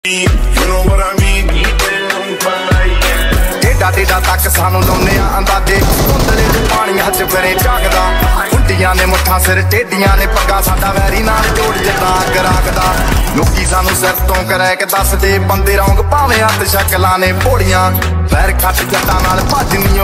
You know what I mean? टेढ़ा तक सानू लाउने अंदाजे कुंदले च पानी हज फिरे झाकदा कुंडियां ने मुठा सिर टेढ़ियां ने पग्गा साडा वैरी नाल जोड़ जदा गराकदा लोकी सानू सिर तो करे के दस दे बंदे रौंग भावें हत्थ शक्लां ने भोड़ियां वैर खट जट्टां नाल भजनी